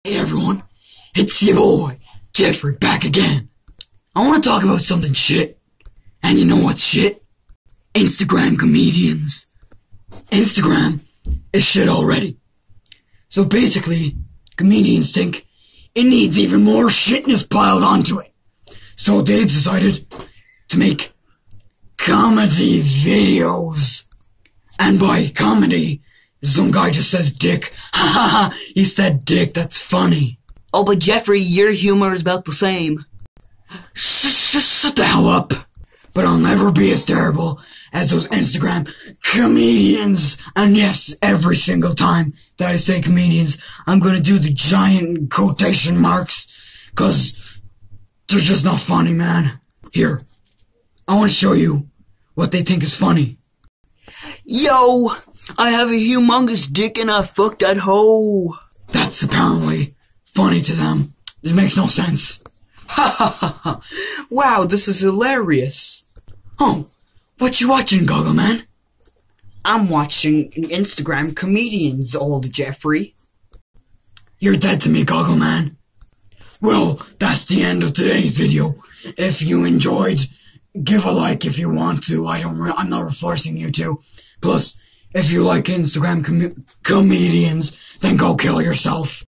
Hey everyone, it's your boy, Jeffrey, back again. I want to talk about something shit. And you know what's shit? Instagram comedians. Instagram is shit already. So basically, comedians think it needs even more shitness piled onto it. So they decided to make comedy videos. And by comedy, some guy just says dick. Ha ha ha, he said dick, that's funny. Oh, but Jeffrey, your humor is about the same. Shut the hell up. But I'll never be as terrible as those Instagram comedians. And yes, every single time that I say comedians, I'm gonna do the giant quotation marks, cause they're just not funny, man. Here, I wanna show you what they think is funny. Yo, I have a humongous dick and I fucked that hoe. That's apparently funny to them. This makes no sense. Ha ha ha ha. Wow, this is hilarious. Oh, what you watching, Goggle Man? I'm watching Instagram comedians, old Jeffrey. You're dead to me, Goggle Man. Well, that's the end of today's video. If you enjoyed, give a like if you want to. I'm not forcing you to. Plus, if you like Instagram comedians, then go kill yourself.